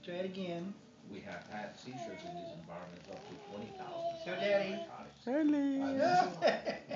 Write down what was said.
Try it again. We have had seizures in these environments up to 20,000 Show times in Daddy. narcotics. Really? I know.